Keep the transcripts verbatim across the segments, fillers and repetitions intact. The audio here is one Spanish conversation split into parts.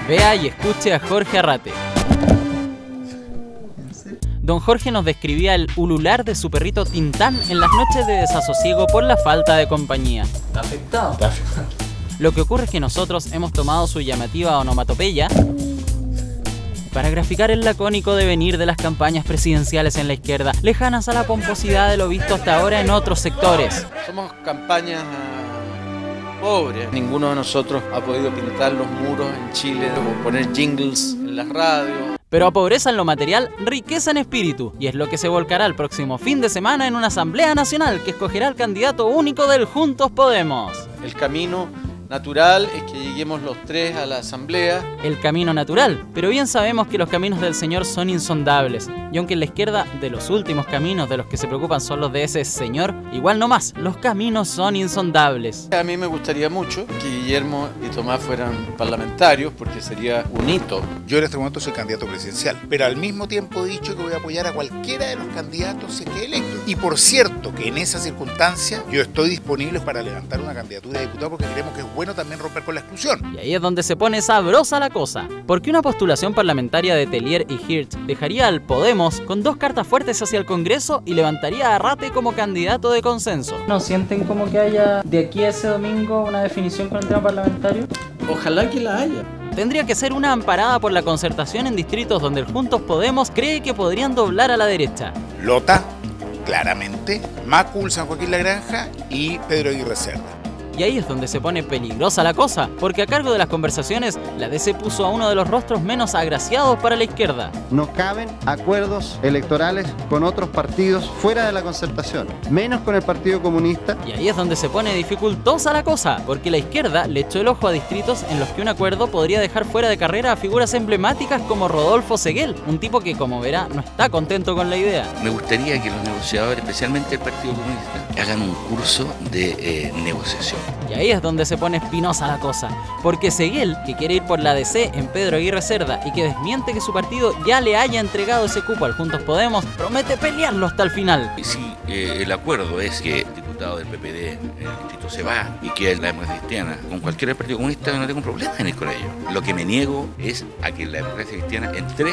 Vea y escuche a Jorge Arrate. Don Jorge nos describía el ulular de su perrito Tintán en las noches de desasosiego por la falta de compañía. ¿Está afectado? Está afectado. Lo que ocurre es que nosotros hemos tomado su llamativa onomatopeya para graficar el lacónico devenir de las campañas presidenciales en la izquierda, lejanas a la pomposidad de lo visto hasta ahora en otros sectores. Somos campañas uh, pobres. Ninguno de nosotros ha podido pintar los muros en Chile o poner jingles en las radios. Pero a pobreza en lo material, riqueza en espíritu, y es lo que se volcará el próximo fin de semana en una asamblea nacional que escogerá el candidato único del Juntos Podemos. El camino natural es que lleguemos los tres a la asamblea. El camino natural, pero bien sabemos que los caminos del señor son insondables, y aunque en la izquierda de los últimos caminos de los que se preocupan son los de ese señor, igual no más, los caminos son insondables. A mí me gustaría mucho que Guillermo y Tomás fueran parlamentarios, porque sería un hito. Yo en este momento soy candidato presidencial, pero al mismo tiempo he dicho que voy a apoyar a cualquiera de los candidatos si es que electo. Y por cierto que en esa circunstancia yo estoy disponible para levantar una candidatura de diputado porque creemos que es bueno también romper con la exclusión. Y ahí es donde se pone sabrosa la cosa, porque una postulación parlamentaria de Tellier y Hirsch dejaría al Podemos con dos cartas fuertes hacia el Congreso y levantaría a Arrate como candidato de consenso. ¿No sienten como que haya de aquí a ese domingo una definición con el tema parlamentario? Ojalá que la haya. Tendría que ser una amparada por la concertación en distritos donde el Juntos Podemos cree que podrían doblar a la derecha. Lota, claramente, Macul, San Joaquín La Granja y Pedro Aguirre Cerda. Y ahí es donde se pone peligrosa la cosa, porque a cargo de las conversaciones, la D C puso a uno de los rostros menos agraciados para la izquierda. No caben acuerdos electorales con otros partidos fuera de la concertación, menos con el Partido Comunista. Y ahí es donde se pone dificultosa la cosa, porque la izquierda le echó el ojo a distritos en los que un acuerdo podría dejar fuera de carrera a figuras emblemáticas como Rodolfo Seguel, un tipo que, como verá, no está contento con la idea. Me gustaría que los negociadores, especialmente el Partido Comunista, hagan un curso de eh, negociación. Y ahí es donde se pone espinosa la cosa, porque Seguel, que quiere ir por la D C en Pedro Aguirre Cerda y que desmiente que su partido ya le haya entregado ese cupo al Juntos Podemos, promete pelearlo hasta el final. Y si eh, el acuerdo es que el diputado del P P D en el distrito se va y que la democracia cristiana, con cualquier partido comunista, no tengo problema en ir con ellos. Lo que me niego es a que la democracia cristiana entregue,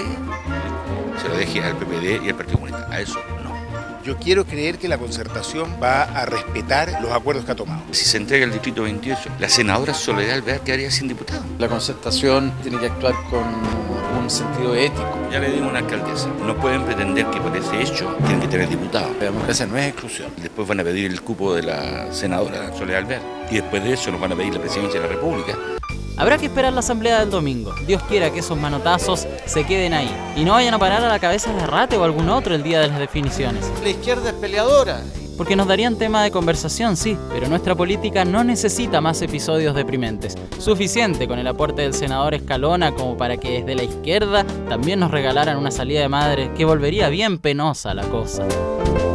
se lo deje al P P D y al Partido Comunista. A eso no. Yo quiero creer que la concertación va a respetar los acuerdos que ha tomado. Si se entrega el distrito veintiocho, la senadora Soledad Alvear quedaría sin diputado. La concertación tiene que actuar con un sentido ético. Ya le digo a una alcaldesa, no pueden pretender que por ese hecho tienen que tener diputado. La democracia no es exclusión. Después van a pedir el cupo de la senadora Soledad Alvear y después de eso nos van a pedir la presidencia de la República. Habrá que esperar la asamblea del domingo. Dios quiera que esos manotazos se queden ahí y no vayan a parar a la cabeza de Arrate o algún otro el día de las definiciones. La izquierda es peleadora. Porque nos darían tema de conversación, sí, pero nuestra política no necesita más episodios deprimentes. Suficiente con el aporte del senador Escalona como para que desde la izquierda también nos regalaran una salida de madre que volvería bien penosa la cosa.